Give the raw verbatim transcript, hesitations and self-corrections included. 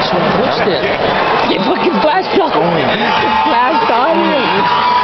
just when I pushed it. You fucking flashed on. It flashed on you.